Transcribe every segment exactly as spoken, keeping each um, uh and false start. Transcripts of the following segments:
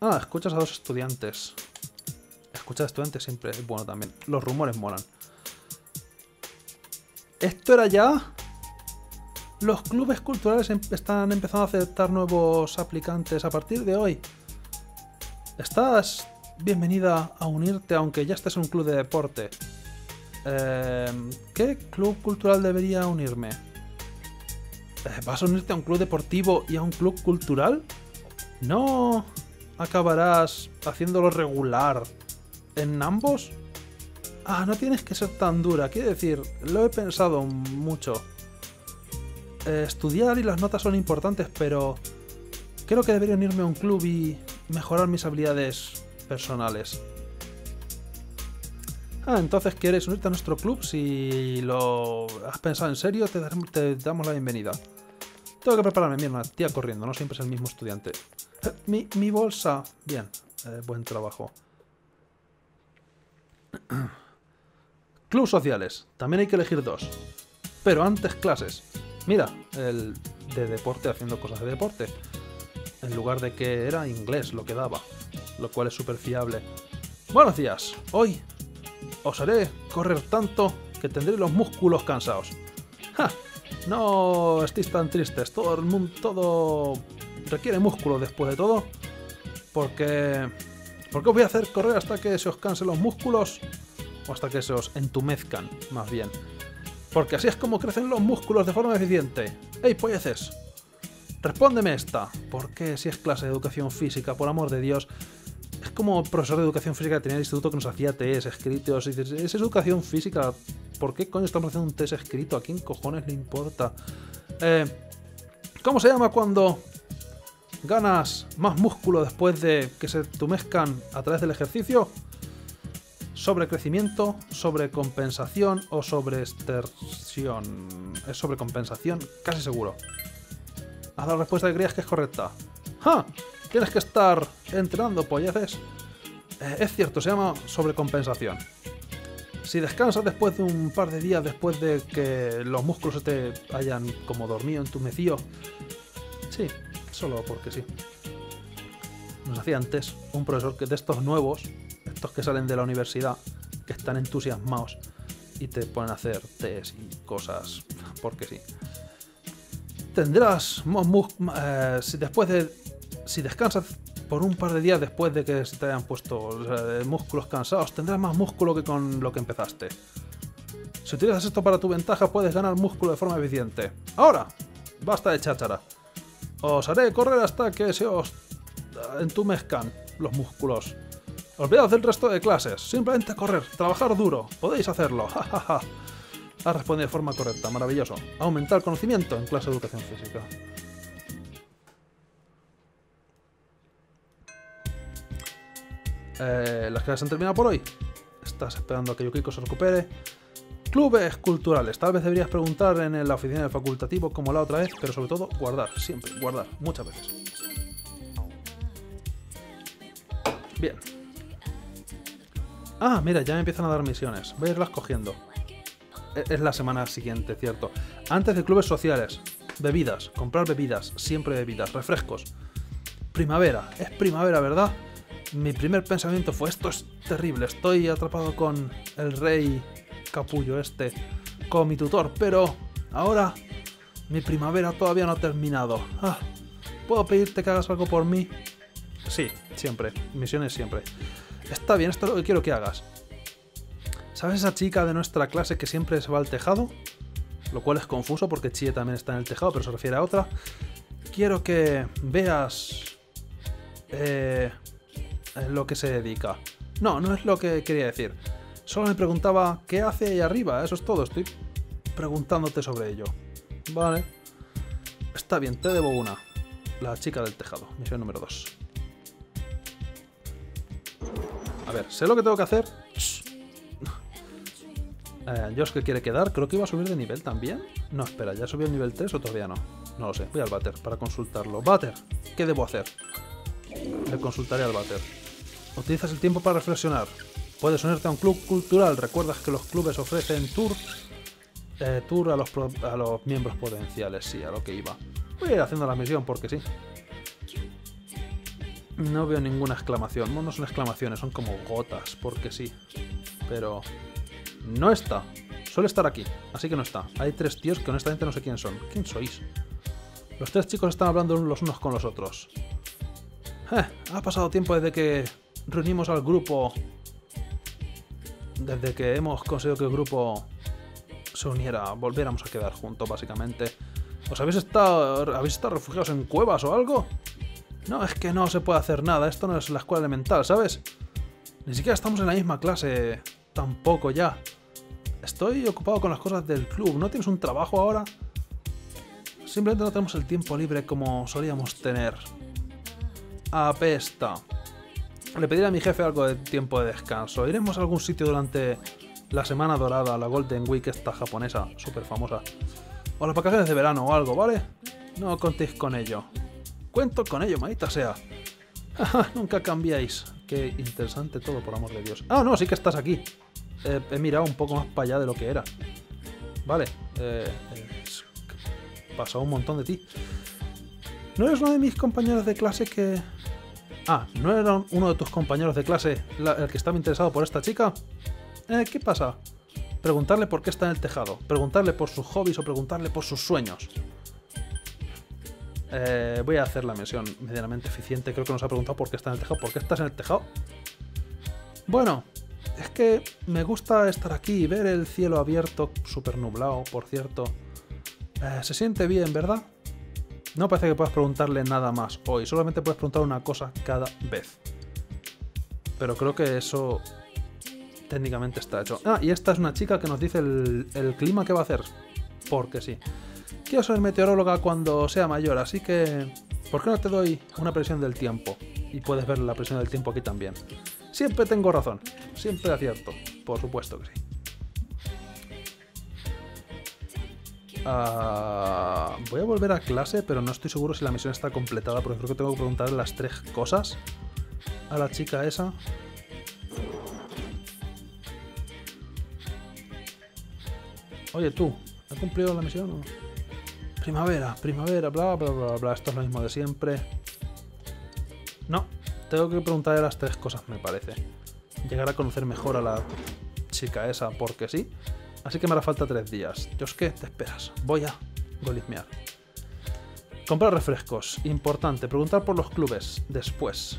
Ah, escuchas a dos estudiantes. Escuchar a estudiantes siempre es bueno también. Los rumores molan. ¿Esto era ya? Los clubes culturales em están empezando a aceptar nuevos aplicantes a partir de hoy. Estás bienvenida a unirte aunque ya estés en un club de deporte. Eh, ¿Qué club cultural debería unirme? Eh, ¿Vas a unirte a un club deportivo y a un club cultural? ¿No acabarás haciéndolo regular en ambos? Ah, no tienes que ser tan dura. Quiero decir, lo he pensado mucho. Eh, estudiar y las notas son importantes, pero creo que debería unirme a un club y mejorar mis habilidades personales. Ah, entonces quieres unirte a nuestro club. Si lo has pensado en serio, te, daremos, te damos la bienvenida. Tengo que prepararme, mira, una tía corriendo, no siempre es el mismo estudiante. Eh, mi, mi bolsa. Bien, eh, buen trabajo. Clubs sociales, también hay que elegir dos. Pero antes clases. Mira, el de deporte haciendo cosas de deporte. En lugar de que era inglés lo que daba, lo cual es súper fiable. Buenos días, hoy os haré correr tanto que tendré los músculos cansados. ¡Ja! No estéis tan tristes, todo el mundo, todo requiere músculo después de todo. Porque... Porque os voy a hacer correr hasta que se os cansen los músculos. O hasta que se os entumezcan, más bien. Porque así es como crecen los músculos de forma eficiente. ¡Ey, polleces! Respóndeme esta. ¿Por qué si es clase de educación física, por amor de Dios? Es como el profesor de educación física que tenía el instituto que nos hacía test escritos. Y dices, ¿es educación física? ¿Por qué coño estamos haciendo un test escrito? ¿A quién cojones le importa? Eh, ¿Cómo se llama cuando ganas más músculo después de que se entumezcan a través del ejercicio? Sobrecrecimiento, sobrecompensación o sobreextensión. Es sobrecompensación, casi seguro. Has dado la respuesta que creías que es correcta. ¡Ja! Tienes que estar entrenando, polleces. Eh, es cierto, se llama sobrecompensación. Si descansas después de un par de días, después de que los músculos se te hayan como dormido, entumecido. Sí, solo porque sí. Nos hacía antes un profesor que de estos nuevos, estos que salen de la universidad, que están entusiasmados y te ponen a hacer test y cosas porque sí. Tendrás más músculos eh, si después de si descansas por un par de días después de que se te hayan puesto o sea, músculos cansados, tendrás más músculo que con lo que empezaste. Si utilizas esto para tu ventaja, puedes ganar músculo de forma eficiente. Ahora, basta de cháchara. Os haré correr hasta que se os entumezcan los músculos. Olvidaos del resto de clases. Simplemente correr, trabajar duro. Podéis hacerlo. Jajaja. Has respondido de forma correcta. Maravilloso. Aumentar conocimiento en clase de educación física. Eh, las clases han terminado por hoy. Estás esperando a que Yukiko se recupere. Clubes culturales. Tal vez deberías preguntar en la oficina del facultativo como la otra vez, pero sobre todo guardar. Siempre, guardar. Muchas veces. Bien. Ah, mira, ya me empiezan a dar misiones. Voy a irlas cogiendo. Es la semana siguiente, cierto. Antes de clubes sociales. Bebidas. Comprar bebidas. Siempre bebidas. Refrescos. Primavera. Es primavera, ¿verdad? Mi primer pensamiento fue, esto es terrible. Estoy atrapado con el rey capullo este. Con mi tutor. Pero ahora mi primavera todavía no ha terminado. Ah, ¿puedo pedirte que hagas algo por mí? Sí, siempre. Misiones siempre. Está bien, esto es lo que quiero que hagas. ¿Sabes esa chica de nuestra clase que siempre se va al tejado? Lo cual es confuso porque Chie también está en el tejado, pero se refiere a otra. Quiero que veas eh, lo que se dedica. No, no es lo que quería decir. Solo me preguntaba qué hace ahí arriba. Eso es todo, estoy preguntándote sobre ello. Vale. Está bien, te debo una. La chica del tejado, misión número dos. A ver, sé lo que tengo que hacer. Eh, Josh que quiere quedar, creo que iba a subir de nivel también. No, espera, ¿ya subió el nivel tres o todavía no? No lo sé, voy al váter para consultarlo. Váter, ¿qué debo hacer? Le consultaré al váter. Utilizas el tiempo para reflexionar. Puedes unirte a un club cultural. Recuerdas que los clubes ofrecen tour eh, tour a los, pro, a los miembros potenciales. Sí, a lo que iba. Voy a ir haciendo la misión porque sí. No veo ninguna exclamación. No, no son exclamaciones, son como gotas, porque sí. Pero... no está. Suele estar aquí, así que no está. Hay tres tíos que honestamente no sé quién son. ¿Quién sois? Los tres chicos están hablando los unos con los otros. Eh, ha pasado tiempo desde que reunimos al grupo... Desde que hemos conseguido que el grupo se uniera, volviéramos a quedar juntos, básicamente. ¿Os habéis estado, habéis estado refugiados en cuevas o algo? No, es que no se puede hacer nada. Esto no es la escuela elemental, ¿sabes? Ni siquiera estamos en la misma clase. Tampoco ya. Estoy ocupado con las cosas del club. ¿No tienes un trabajo ahora? Simplemente no tenemos el tiempo libre como solíamos tener. Apesta. Le pediré a mi jefe algo de tiempo de descanso. Iremos a algún sitio durante la semana dorada, la Golden Week esta japonesa, súper famosa. O las vacaciones de verano o algo, ¿vale? No contéis con ello. Cuento con ello, maldita sea. Nunca cambiáis. Qué interesante todo, por amor de Dios. Ah, no, sí que estás aquí. Eh, he mirado un poco más para allá de lo que era. Vale. Eh, eh, pasa un montón de ti. ¿No eres uno de mis compañeros de clase que...? Ah, ¿no era uno de tus compañeros de clase la, el que estaba interesado por esta chica? Eh, ¿qué pasa? Preguntarle por qué está en el tejado. Preguntarle por sus hobbies o preguntarle por sus sueños. Eh, voy a hacer la misión medianamente eficiente. Creo que nos ha preguntado por qué está en el tejado. ¿Por qué estás en el tejado? Bueno, es que me gusta estar aquí y ver el cielo abierto, súper nublado, por cierto. Eh, se siente bien, ¿verdad? No parece que puedas preguntarle nada más hoy. Solamente puedes preguntar una cosa cada vez. Pero creo que eso técnicamente está hecho. Ah, y esta es una chica que nos dice el, el clima que va a hacer. Porque sí. Quiero ser meteoróloga cuando sea mayor, así que... ¿por qué no te doy una previsión del tiempo? Y puedes ver la previsión del tiempo aquí también. Siempre tengo razón. Siempre acierto. Por supuesto que sí. Uh, voy a volver a clase, pero no estoy seguro si la misión está completada, porque creo que tengo que preguntarle las tres cosas a la chica esa. Oye, tú, ¿has cumplido la misión o no? Primavera, primavera, bla, bla, bla, bla. Esto es lo mismo de siempre. No, tengo que preguntarle las tres cosas, me parece. Llegar a conocer mejor a la chica esa, porque sí. Así que me hará falta tres días. ¿Dios qué? ¿Te esperas? Voy a golismear. Comprar refrescos. Importante. Preguntar por los clubes. Después.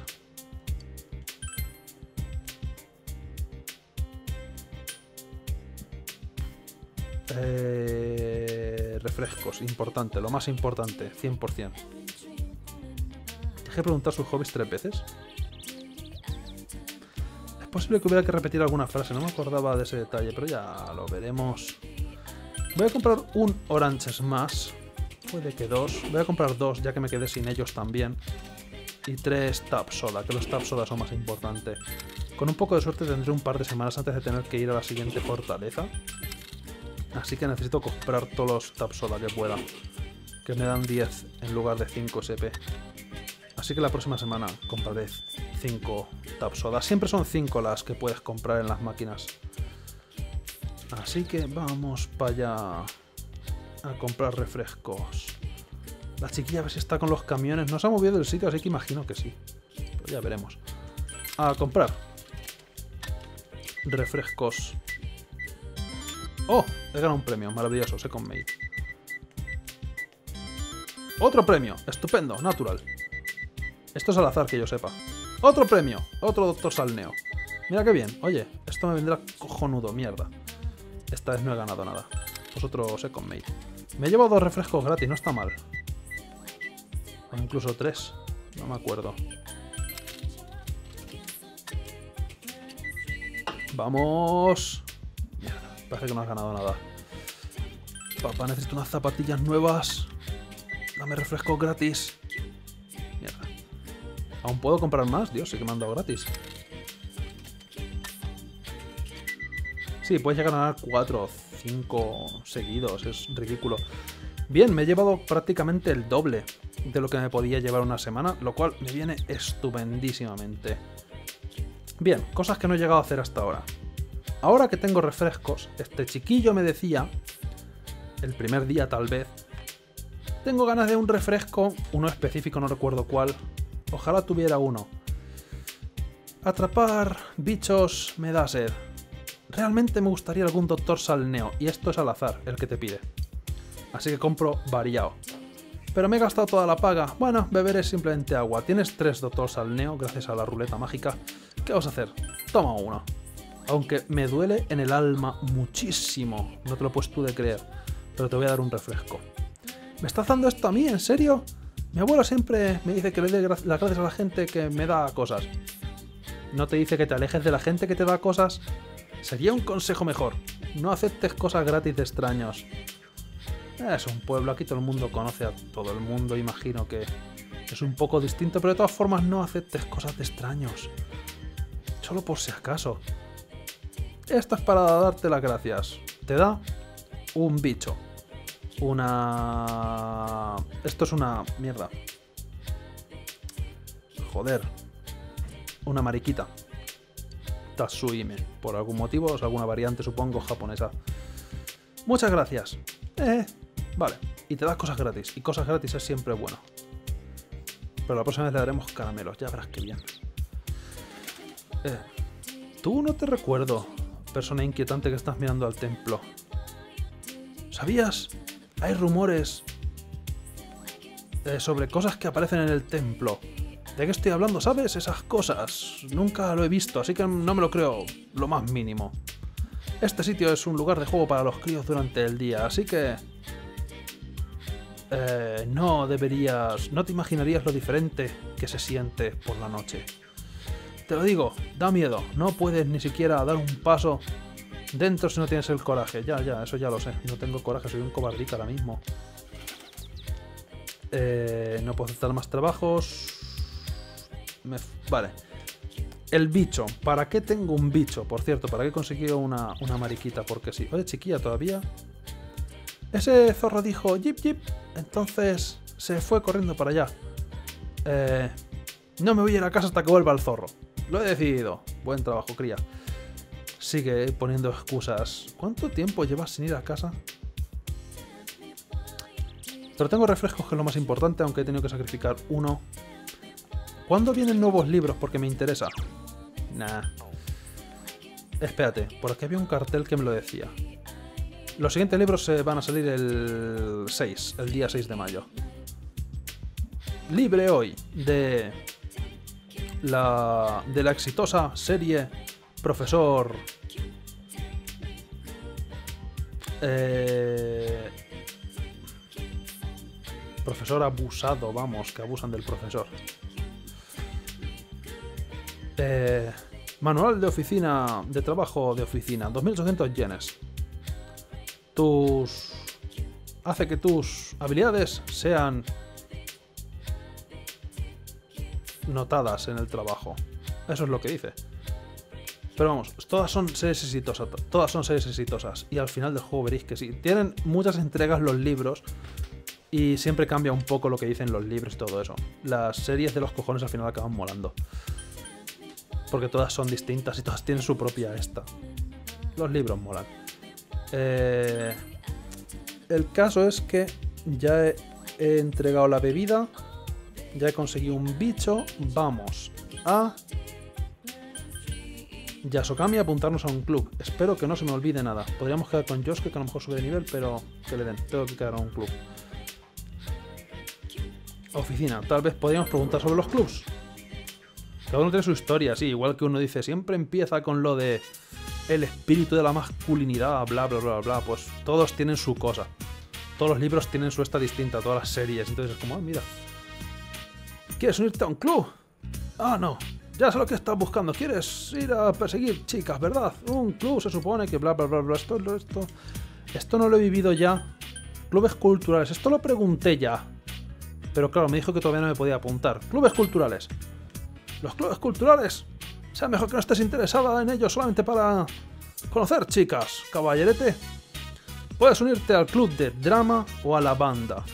Eh, refrescos. Importante. Lo más importante. cien por cien. Dejé preguntar sus hobbies tres veces. Es posible que hubiera que repetir alguna frase, no me acordaba de ese detalle, pero ya lo veremos. Voy a comprar un Orange más, puede que dos. Voy a comprar dos, ya que me quedé sin ellos también. Y tres Tab Soda, que los Tab Soda son más importantes. Con un poco de suerte tendré un par de semanas antes de tener que ir a la siguiente fortaleza. Así que necesito comprar todos los Tab Soda que pueda, que me dan diez en lugar de cinco S P. Así que la próxima semana compraré cinco Tab Soda. Siempre son cinco las que puedes comprar en las máquinas. Así que vamos para allá a comprar refrescos. La chiquilla a ver si está con los camiones. No se ha movido del sitio, así que imagino que sí. Pero ya veremos. A comprar refrescos. ¡Oh! He ganado un premio. Maravilloso. Second Mate. Otro premio. Estupendo. Natural. Esto es al azar, que yo sepa. ¡Otro premio! Otro Doctor Salneo. Mira qué bien. Oye, esto me vendrá cojonudo. Mierda. Esta vez no he ganado nada. Pues otro Second Mate. Me he llevado dos refrescos gratis. No está mal. O incluso tres. No me acuerdo. ¡Vamos! Mierda. Parece que no has ganado nada. Papá, necesito unas zapatillas nuevas. Dame refrescos gratis. ¿Aún puedo comprar más? Dios, sí que me han dado gratis. Sí, puedes llegar a ganar cuatro o cinco seguidos. Es ridículo. Bien, me he llevado prácticamente el doble de lo que me podía llevar una semana, lo cual me viene estupendísimamente. Bien, cosas que no he llegado a hacer hasta ahora. Ahora que tengo refrescos, este chiquillo me decía, el primer día tal vez, tengo ganas de un refresco, uno específico, no recuerdo cuál. Ojalá tuviera uno. Atrapar bichos me da sed. Realmente me gustaría algún doctor Salneo, y esto es al azar, el que te pide. Así que compro variado. Pero me he gastado toda la paga. Bueno, beberé simplemente agua. Tienes tres doctor Salneo gracias a la ruleta mágica. ¿Qué vas a hacer? Toma uno. Aunque me duele en el alma muchísimo. No te lo puedes tú de creer. Pero te voy a dar un refresco. ¿Me estás dando esto a mí? ¿En serio? Mi abuelo siempre me dice que le dé las gracias a la gente que me da cosas. ¿No te dice que te alejes de la gente que te da cosas? Sería un consejo mejor. No aceptes cosas gratis de extraños. Es un pueblo, aquí todo el mundo conoce a todo el mundo, imagino que es un poco distinto, pero de todas formas no aceptes cosas de extraños. Solo por si acaso. Esto es para darte las gracias. Te da un bicho. Una... Esto es una mierda. Joder. Una mariquita. Tatsuhime. Por algún motivo, o sea, alguna variante, supongo, japonesa. Muchas gracias. Eh, vale. Y te das cosas gratis. Y cosas gratis es siempre bueno. Pero la próxima vez le daremos caramelos. Ya verás qué bien. Eh, Tú no te recuerdo, persona inquietante que estás mirando al templo. ¿Sabías? Hay rumores eh, sobre cosas que aparecen en el templo. ¿De qué estoy hablando? ¿Sabes? Esas cosas. Nunca lo he visto, así que no me lo creo lo más mínimo. Este sitio es un lugar de juego para los críos durante el día, así que... Eh, no deberías... No te imaginarías lo diferente que se siente por la noche. Te lo digo, da miedo. No puedes ni siquiera dar un paso dentro si no tienes el coraje. Ya, ya, eso ya lo sé. No tengo coraje, soy un cobardica ahora mismo. Eh, no puedo aceptar más trabajos... Me... Vale. El bicho. ¿Para qué tengo un bicho? Por cierto, ¿para qué he conseguido una, una mariquita? Porque sí. Oye, chiquilla, todavía. Ese zorro dijo jip jip. Entonces se fue corriendo para allá. Eh, no me voy a ir a casa hasta que vuelva el zorro. Lo he decidido. Buen trabajo, cría. Sigue poniendo excusas. ¿Cuánto tiempo llevas sin ir a casa? Pero tengo refrescos, que es lo más importante, aunque he tenido que sacrificar uno. ¿Cuándo vienen nuevos libros? Porque me interesa. Nah. Espérate, por aquí había un cartel que me lo decía. Los siguientes libros se van a salir el seis, el día seis de mayo. Libre hoy de la, de la exitosa serie Profesor... Eh, profesor abusado, vamos, que abusan del profesor. Eh, manual de oficina, de trabajo de oficina, dos mil ochocientos yenes. Tus... Hace que tus habilidades sean notadas en el trabajo. Eso es lo que dice. Pero vamos, todas son series exitosas, todas son series exitosas. Y al final del juego veréis que sí. Tienen muchas entregas los libros y siempre cambia un poco lo que dicen los libros y todo eso. Las series de los cojones al final acaban molando. Porque todas son distintas y todas tienen su propia esta. Los libros molan. Eh, el caso es que ya he, he entregado la bebida. Ya he conseguido un bicho. Vamos a Yasokami a apuntarnos a un club. Espero que no se me olvide nada. Podríamos quedar con Yosuke, que a lo mejor sube de nivel, pero que le den. Tengo que quedar a un club. Oficina. Tal vez podríamos preguntar sobre los clubs. Cada uno tiene su historia, sí. Igual que uno dice, siempre empieza con lo de el espíritu de la masculinidad, bla, bla, bla, bla. Pues todos tienen su cosa. Todos los libros tienen su esta distinta, todas las series. Entonces es como, ah, mira. ¿Quieres unirte a un club? Ah, no. Ya sé lo que estás buscando. ¿Quieres ir a perseguir chicas, verdad? Un club se supone que bla, bla, bla, bla. Esto, esto, esto no lo he vivido ya. Clubes culturales. Esto lo pregunté ya. Pero claro, me dijo que todavía no me podía apuntar. Clubes culturales. Los clubes culturales. Sea mejor que no estés interesada en ellos solamente para conocer chicas, caballerete. Puedes unirte al club de drama o a la banda.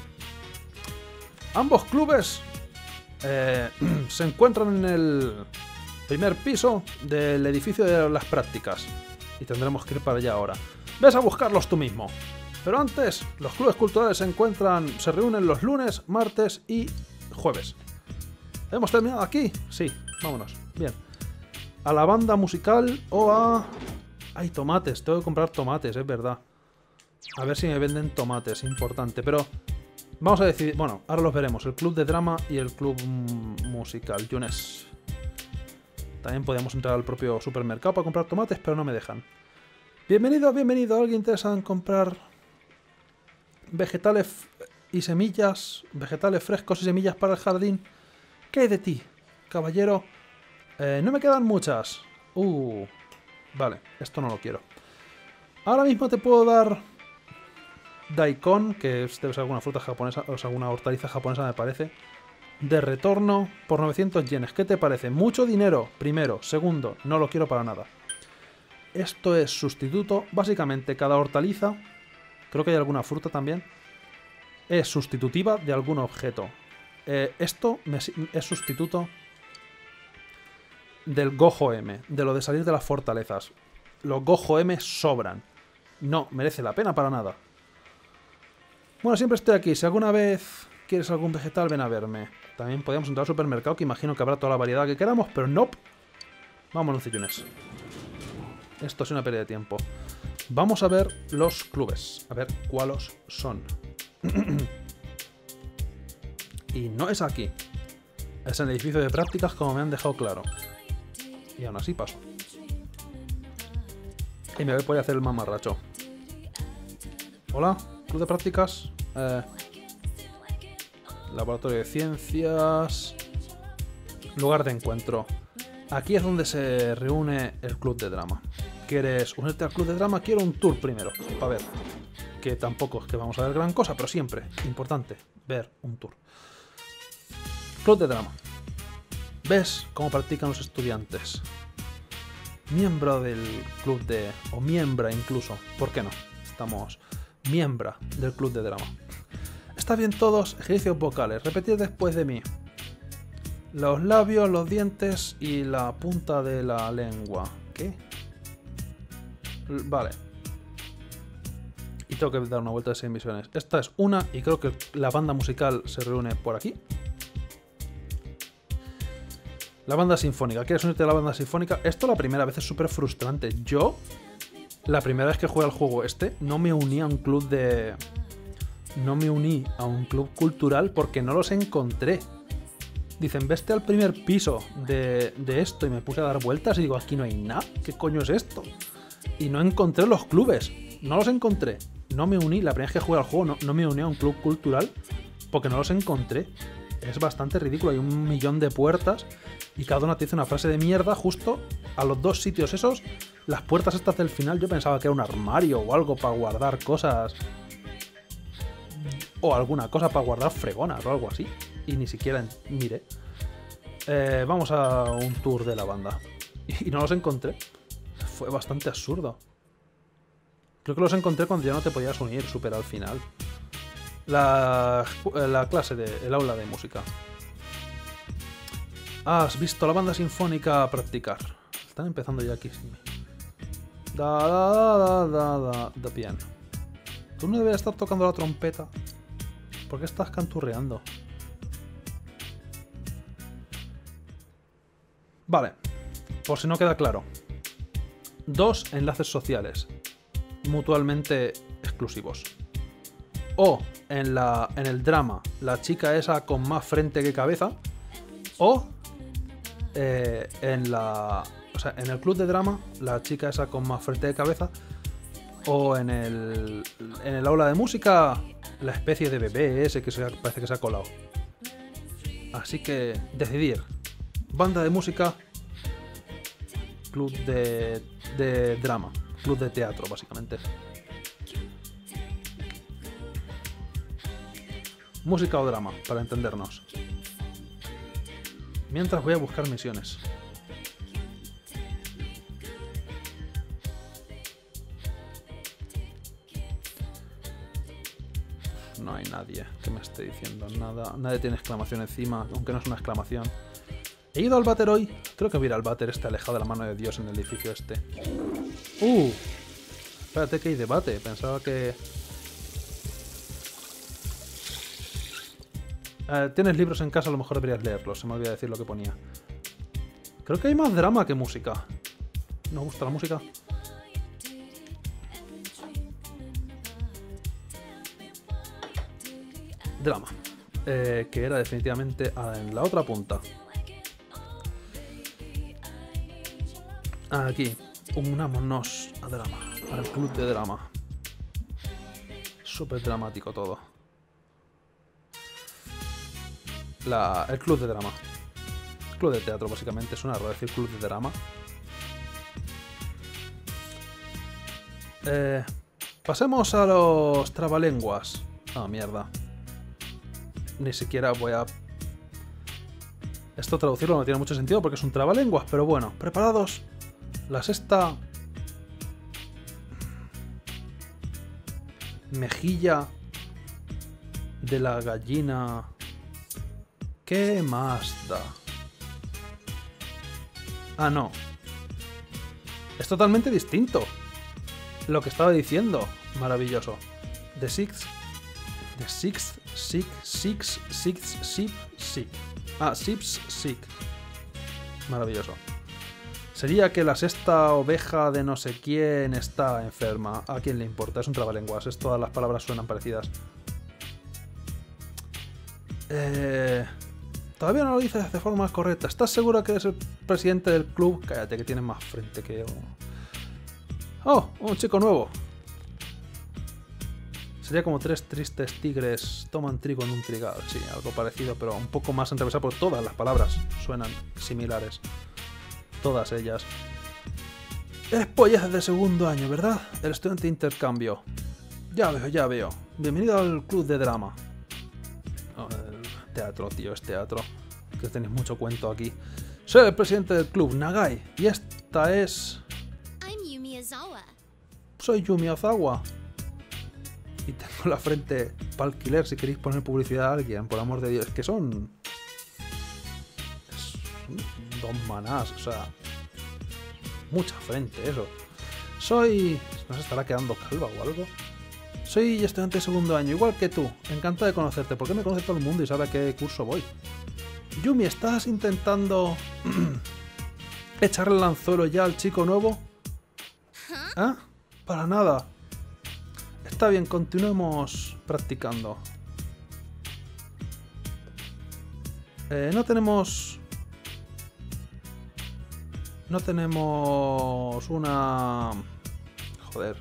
Ambos clubes eh, se encuentran en el primer piso del edificio de las prácticas. Y tendremos que ir para allá ahora. Ves a buscarlos tú mismo. Pero antes, los clubes culturales se encuentran, se reúnen los lunes, martes y jueves. ¿Hemos terminado aquí? Sí, vámonos. Bien. ¿A la banda musical o a...? Hay tomates, tengo que comprar tomates, es verdad. A ver si me venden tomates, importante. Pero vamos a decidir... Bueno, ahora los veremos. El club de drama y el club musical. Yunes. También podemos entrar al propio supermercado para comprar tomates, pero no me dejan. Bienvenido, bienvenido. ¿Alguien interesa en comprar vegetales y semillas? Vegetales frescos y semillas para el jardín. ¿Qué hay de ti, caballero? Eh, no me quedan muchas. Uh, vale, esto no lo quiero. Ahora mismo te puedo dar daikon, que es, debe ser alguna fruta japonesa, o sea, alguna hortaliza japonesa me parece, de retorno por novecientos yenes. ¿Qué te parece? Mucho dinero, primero. Segundo, no lo quiero para nada. Esto es sustituto. Básicamente, cada hortaliza, creo que hay alguna fruta también, es sustitutiva de algún objeto. Eh, esto me, es sustituto del Gojo M, de lo de salir de las fortalezas. Los Gojo M sobran. No merece la pena para nada. Bueno, siempre estoy aquí. Si alguna vez quieres algún vegetal, ven a verme. También podríamos entrar al supermercado, que imagino que habrá toda la variedad que queramos, pero no. Nope. Vámonos, sillones. Esto es una pérdida de tiempo. Vamos a ver los clubes. A ver cuáles son. Y no es aquí. Es en el edificio de prácticas, como me han dejado claro. Y aún así paso. Y me voy a hacer el mamarracho. Hola, club de prácticas. Eh, laboratorio de ciencias. Lugar de encuentro. Aquí es donde se reúne el club de drama. ¿Quieres unirte al club de drama? Quiero un tour primero, para ver. Que tampoco es que vamos a ver gran cosa, pero siempre, importante, ver un tour. Club de drama. ¿Ves cómo practican los estudiantes? Miembro del club de... o miembra incluso. ¿Por qué no? Estamos miembra del club de drama. Está bien todos, ejercicios vocales. Repetid después de mí. Los labios, los dientes y la punta de la lengua. ¿Qué? Vale. Y tengo que dar una vuelta de seis misiones. Esta es una y creo que la banda musical se reúne por aquí. La banda sinfónica. ¿Quieres unirte a la banda sinfónica? Esto la primera vez es súper frustrante. Yo, la primera vez que jugué al juego este, no me uní a un club de... No me uní a un club cultural porque no los encontré. Dicen, vete al primer piso de, de esto y me puse a dar vueltas y digo, aquí no hay nada. ¿Qué coño es esto? Y no encontré los clubes. No los encontré. No me uní. La primera vez que jugué al juego no, no me uní a un club cultural porque no los encontré. Es bastante ridículo. Hay un millón de puertas y cada una te dice una frase de mierda justo a los dos sitios esos. Las puertas estas del final yo pensaba que era un armario o algo para guardar cosas. O alguna cosa para guardar fregonas o algo así. Y ni siquiera miré. Eh, vamos a un tour de la banda. Y no los encontré. Fue bastante absurdo. Creo que los encontré cuando ya no te podías unir, súper al final. La, la clase de... el aula de música. ¿Has visto la banda sinfónica practicar? Están empezando ya aquí. Da, da, da, da, da, da, bien. Tú no deberías estar tocando la trompeta. ¿Por qué estás canturreando? Vale. Por si no queda claro. Dos enlaces sociales. Mutuamente exclusivos. O en, la, en el drama, la chica esa con más frente que cabeza. O eh, en la... O sea, en el club de drama, la chica esa con más frente que cabeza. O en el, en el aula de música, la especie de bebé ese que se, parece que se ha colado. Así que decidir. Banda de música, club de, de drama, club de teatro, básicamente. Música o drama, para entendernos. Mientras voy a buscar misiones. No hay nadie que me esté diciendo nada. Nadie tiene exclamación encima, aunque no es una exclamación. He ido al váter hoy. Creo que mira, el váter está alejado de la mano de Dios en el edificio este. Uh, espérate que hay debate. Pensaba que... Eh, tienes libros en casa, a lo mejor deberías leerlos. Se me olvidó decir lo que ponía. Creo que hay más drama que música. ¿Nos gusta la música? Drama. Eh, que era definitivamente en la otra punta. Aquí. Unámonos a drama. Al club de drama. Súper dramático todo. La, el club de drama. Club de teatro, básicamente. Suena raro decir club de drama. Eh, pasemos a los trabalenguas. Ah, mierda. Ni siquiera voy a... Esto traducirlo no tiene mucho sentido porque es un trabalenguas, pero bueno. ¿Preparados? La sexta... Mejilla de la gallina... ¿Qué más da? Ah, no. Es totalmente distinto. Lo que estaba diciendo. Maravilloso. The Sixth... The Sixth... Six... Six... Six... Sip... Sick. Ah, Sips... Sick. Maravilloso. Sería que la sexta oveja de no sé quién está enferma. ¿A quién le importa? Es un trabalenguas. Es, todas las palabras suenan parecidas. Eh... Todavía no lo dices de forma correcta. ¿Estás seguro que eres el presidente del club? Cállate, que tienes más frente que yo. Oh, un chico nuevo. Sería como tres tristes tigres toman trigo en un trigal. Sí, algo parecido, pero un poco más enrevesado, porque todas las palabras suenan similares. Todas ellas. Eres pollas de segundo año, ¿verdad? El estudiante de intercambio. Ya veo, ya veo. Bienvenido al club de drama. Oh, teatro, tío, es teatro. Que tenéis mucho cuento aquí. Soy el presidente del club, Nagai. Y esta es... Yumi Ozawa. Soy Yumi Ozawa. Y tengo la frente para alquiler si queréis poner publicidad a alguien, por amor de Dios. Es que son... son dos manás, o sea... Mucha frente, eso. Soy... ¿No se estará quedando calva o algo? Soy estudiante de segundo año, igual que tú. Encantado de conocerte. ¿Por qué me conoce todo el mundo y sabe a qué curso voy? Yumi, ¿estás intentando echarle el anzuelo ya al chico nuevo? ¿Ah? Para nada. Está bien, continuemos practicando. Eh, no tenemos... No tenemos una... Joder.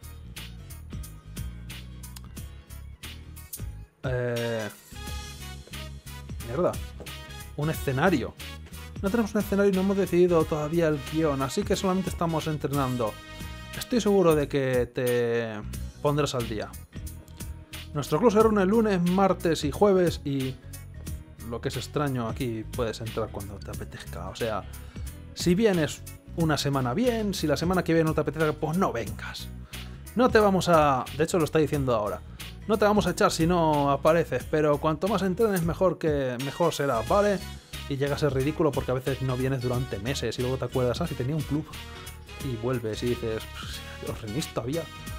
Eh... Mierda. Un escenario. No tenemos un escenario y no hemos decidido todavía el guión, así que solamente estamos entrenando. Estoy seguro de que te pondrás al día. Nuestro club se reúne lunes, martes y jueves y... Lo que es extraño, aquí puedes entrar cuando te apetezca. O sea, si vienes una semana bien, si la semana que viene no te apetece, pues no vengas. No te vamos a... De hecho lo está diciendo ahora. No te vamos a echar si no apareces, pero cuanto más entrenes mejor que mejor será, ¿vale? Y llega a ser ridículo porque a veces no vienes durante meses y luego te acuerdas, ah, si tenía un club. Y vuelves y dices, los reunís todavía.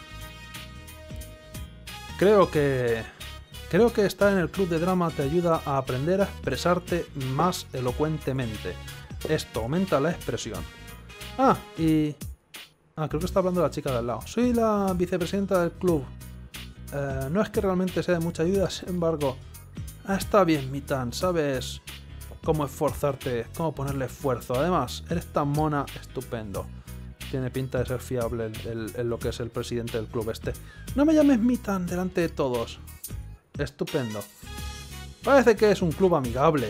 Creo que... Creo que estar en el club de drama te ayuda a aprender a expresarte más elocuentemente. Esto aumenta la expresión. Ah, y... Ah, creo que está hablando la chica de al lado. Soy la vicepresidenta del club. Eh, no es que realmente sea de mucha ayuda, sin embargo... Ah, está bien, Mitan, sabes cómo esforzarte, cómo ponerle esfuerzo. Además, eres tan mona, estupendo. Tiene pinta de ser fiable el, el, el, lo que es el presidente del club este. No me llames Mitan delante de todos. Estupendo. Parece que es un club amigable.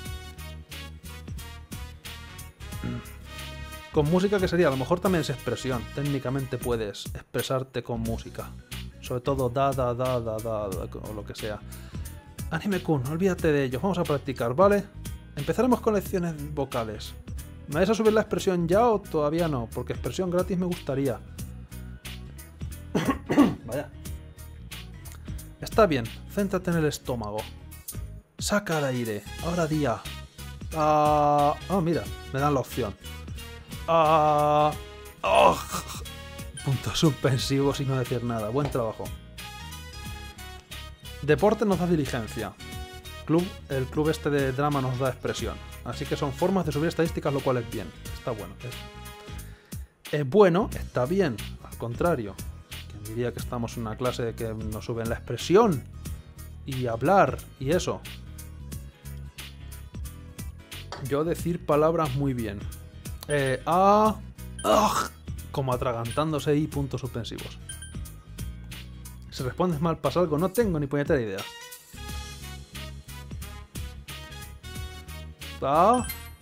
Con música, que sería? A lo mejor también es expresión. Técnicamente puedes expresarte con música. Sobre todo da, da, da, da, da, da o lo que sea. Anime-kun, olvídate de ello. Vamos a practicar, ¿vale? Empezaremos con lecciones vocales. ¿Me vais a subir la expresión ya o todavía no? Porque expresión gratis me gustaría. Vaya. Está bien, céntrate en el estómago. Saca el aire. Ahora día. Ah, oh, mira, me dan la opción. Ah, oh, puntos suspensivos y no decir nada. Buen trabajo. Deporte nos da diligencia. club, el club este de drama nos da expresión. Así que son formas de subir estadísticas, lo cual es bien. Está bueno. Es, es bueno, está bien. Al contrario. ¿Quién diría que estamos en una clase que nos suben la expresión? Y hablar, y eso. Yo decir palabras muy bien. Eh, ah, ugh, como atragantándose y puntos suspensivos. Si respondes mal pasa algo, no tengo ni puñetera idea. Ah,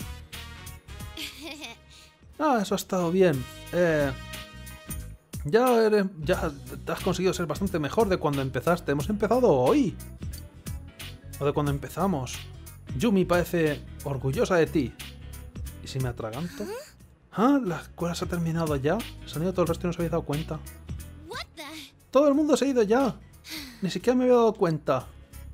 ah eso ha estado bien. Eh, ya, eres, ya te has conseguido ser bastante mejor de cuando empezaste. Hemos empezado hoy. O de cuando empezamos. Yumi parece orgullosa de ti. ¿Y si me atraganto? ¿Ah? ¿La escuela se ha terminado ya? ¿Se han ido todo el resto y no se habéis dado cuenta? Todo el mundo se ha ido ya. Ni siquiera me había dado cuenta.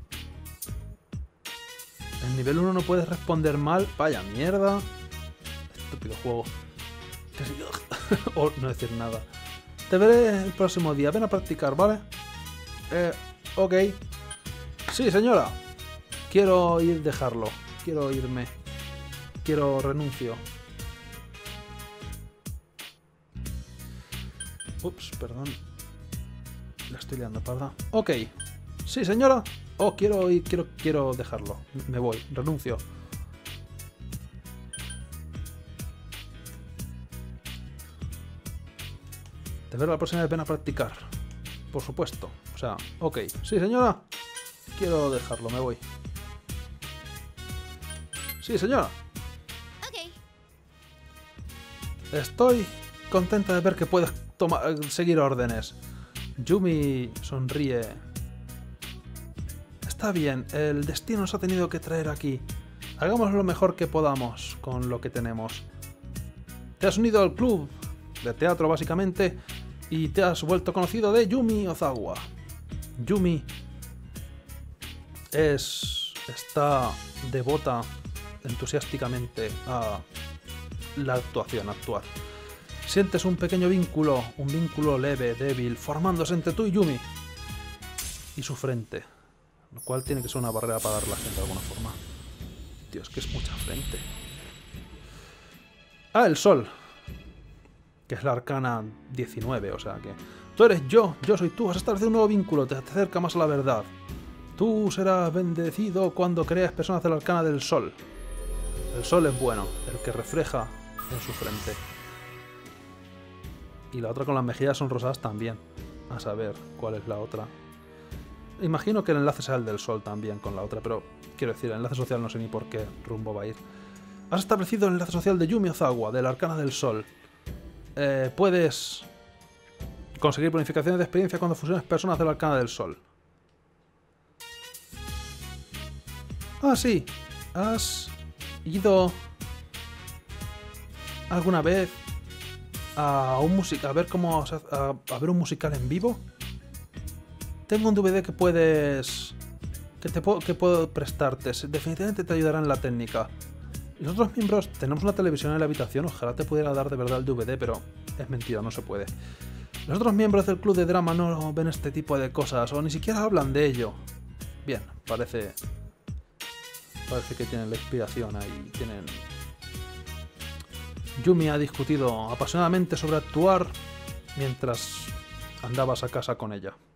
En nivel uno no puedes responder mal. Vaya mierda. Estúpido juego. O no decir nada. Te veré el próximo día. Ven a practicar, ¿vale? Eh, ok. Sí, señora. Quiero ir dejarlo. Quiero irme. Quiero renuncio. Ups, perdón. La estoy liando, parda. Ok. Sí, señora. Oh, quiero ir, quiero, quiero dejarlo. Me voy, renuncio. De ver la próxima vez ven a practicar. Por supuesto. O sea, ok. Sí, señora. Quiero dejarlo, me voy. Sí, señora. Okay. Estoy contenta de ver que puedes tomar, seguir órdenes. Yumi sonríe. Está bien, el destino nos ha tenido que traer aquí. Hagamos lo mejor que podamos con lo que tenemos. Te has unido al club de teatro, básicamente, y te has vuelto conocido de Yumi Ozawa. Yumi es... está devota entusiásticamente a la actuación, a actuar. Sientes un pequeño vínculo, un vínculo leve, débil, formándose entre tú y Yumi y su frente, lo cual tiene que ser una barrera para dar la gente de alguna forma. Dios, que es mucha frente. Ah, el sol, que es la arcana diecinueve, o sea que tú eres yo, yo soy tú, has establecido un nuevo vínculo, te acerca más a la verdad. Tú serás bendecido cuando creas personas de la arcana del sol. El sol es bueno, el que refleja en su frente. Y la otra con las mejillas son rosadas también. A saber cuál es la otra. Imagino que el enlace sea el del sol también con la otra, pero quiero decir, el enlace social no sé ni por qué rumbo va a ir. Has establecido el enlace social de Yumi Ozawa, de la arcana del sol. Eh, puedes conseguir bonificaciones de experiencia cuando fusiones personas de la arcana del sol. Ah, sí. ¿Has ido alguna vez a un musical, a ver cómo a, a ver un musical en vivo? Tengo un D V D que puedes que te puedo, que puedo prestarte. Definitivamente te ayudará en la técnica. Y los otros miembros tenemos una televisión en la habitación. Ojalá te pudiera dar de verdad el D V D, pero es mentira, no se puede. Los otros miembros del club de drama no ven este tipo de cosas o ni siquiera hablan de ello. Bien, parece parece que tienen la inspiración ahí. Tienen. Yumi ha discutido apasionadamente sobre actuar mientras andabas a casa con ella.